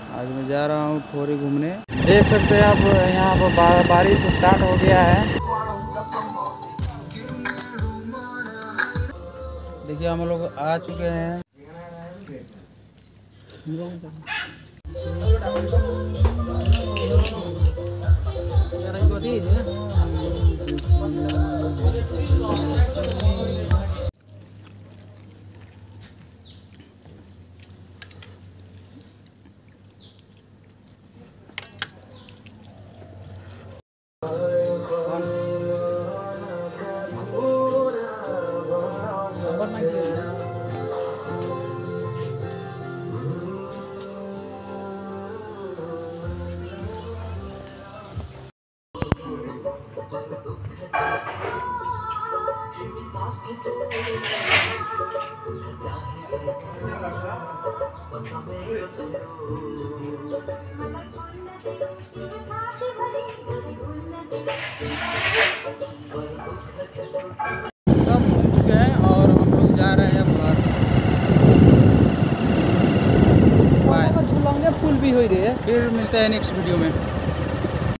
आज मैं जा रहा हूँ ठोरी घूमने। देख सकते हैं आप यहाँ पर बारिश स्टार्ट हो गया है। देखिए हम लोग आ चुके हैं। सब घूम चुके हैं और हम लोग जा रहे हैं अब घर। बाय। झूलंगे फूल भी हो रही है। फिर मिलते हैं नेक्स्ट वीडियो में।